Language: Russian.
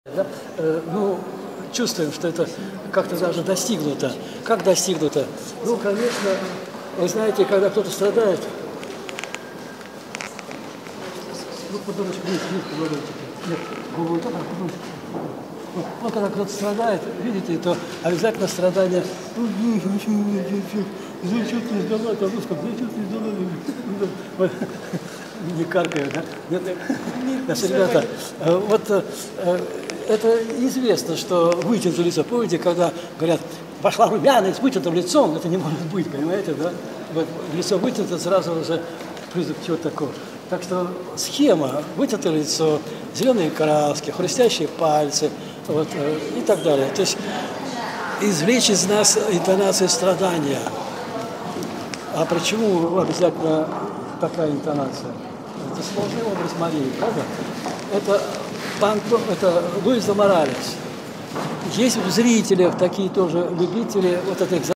Да? Ну, чувствуем, что это как-то даже достигнуто. Как достигнуто? Ну, конечно, вы знаете, когда кто-то страдает, ну, подумайте, нет, голову так, подумайте. Вот когда кто-то страдает, видите, то обязательно страдание. Не каркаю, да? Значит, ребята, вот это известно, что вытянутое лицо. Помните, когда говорят, пошла румяная с вытянутым лицом, это не может быть, понимаете, да? Вот лицо вытянуто, сразу уже признак чего-то такого. Так что схема, вытянутое лицо, зеленые краски, хрустящие пальцы, вот, и так далее. То есть извлечь из нас интонацию страдания. А почему обязательно такая интонация? Это сложный образ Марии, правда? Это Луис де Моралес. Есть в зрителях такие тоже любители вот этих